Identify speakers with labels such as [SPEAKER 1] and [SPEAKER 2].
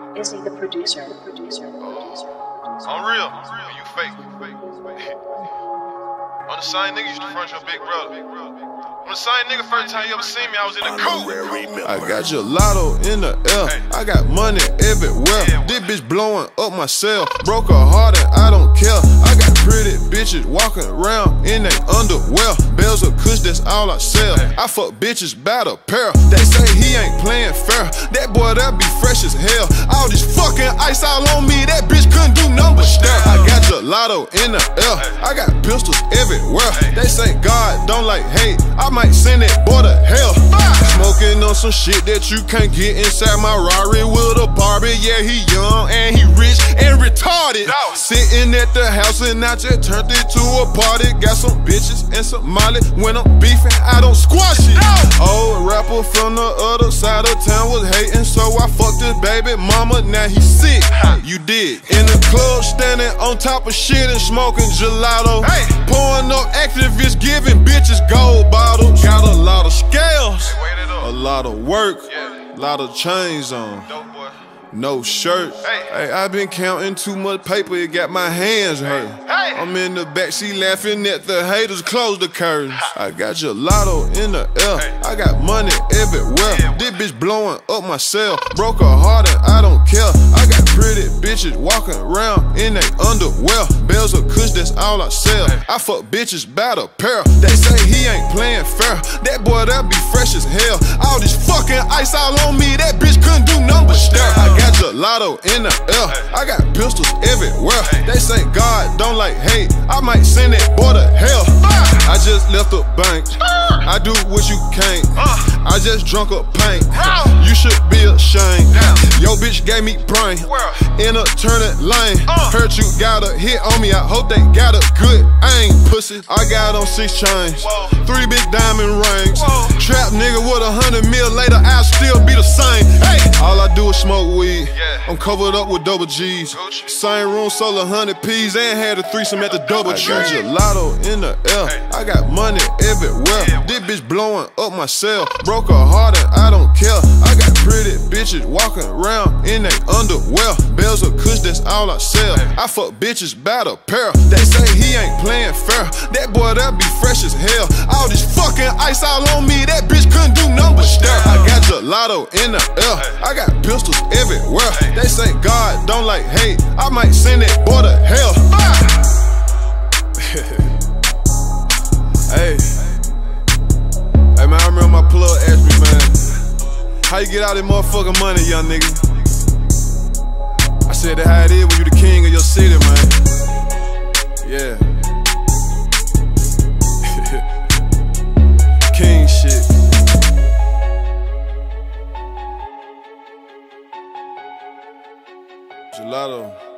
[SPEAKER 1] Is he the producer?
[SPEAKER 2] I'm real. You fake. I'm the same nigga used to front your big brother. I'm the same nigga first time you ever seen me, I was in the coupe.
[SPEAKER 3] I got gelato in the air. I got money everywhere. This bitch blowing up my cell. Broke her heart and I don't care. I got pretty bitches walking around in they underwear. Bells of kush, that's all I sell. I fuck bitches by the pair. They say he ain't playing fair. That boy that be fresh as hell. All this fucking ice all on me, that bitch couldn't do nothing but stare. I got gelato in the air. I got pistols everywhere. They say God don't like hate. I might send that boy to hell. Smoking on some shit that you can't get inside my Rari with a Barbie. Yeah, he young and he rich and retarded. Sitting at the house and I just turned it to a party. Got some bitches and some molly. When I'm beefing, I don't squash it. Old rapper from the other side of town was hating, so I fucked his baby mama. Now he sick. You did. In the club, standing on top of shit and smoking gelato. Pouring up activists, giving bitches gold bottles. Got a lot of scales, a lot of work, a lot of chains on. No shirt. Hey, I been counting too much paper, it got my hands hurt. I'm in the backseat laughing at the haters, close the curtains. I got gelato in the air. I got money everywhere. This bitch blowing up my cell. Broke her heart and I don't care. I got pretty bitches walking around in they underwear. Bells of kush, that's all I sell. I fuck bitches by the pair. They say he ain't playing fair. That boy that be fresh as hell. All this fucking ice all on me, that bitch couldn't do nothing but stare. I got gelato in the air. I got pistols everywhere. They say God don't like hate. I might send that boy to hell. I just left the bank. I do what you can't. I just drunk a paint. You should be ashamed. Yo bitch gave me brain in a turning lane. Heard you got a hit on me. I hope they got a good aim. Pussy, I got on 6 chains, 3 big diamond rings. Trap nigga with 100 mil later, I'll still be the same. Hey, all I do is smoke weed. I'm covered up with double G's. Same room, sold 100 P's and had a threesome at the double tree. I got gelato in the air. I got money everywhere. This bitch blowing up my cell. Broke her heart and I don't care. I got pretty bitches walking around in they underwear. Bells of kush, that's all I sell. I fuck bitches by the pair. They say he ain't playing fair. That boy that be fresh as hell. All this fucking ice all on me, that bitch couldn't do nothing but stare. I got gelato in the air. I got pistols everywhere. They say God don't like hate. I might send that boy to hell. Hey, man, I remember my plug asked me, man, how you get all this motherfucking money, young nigga? I said that how it is when you the king of your city, man. Yeah. King shit. Gelato.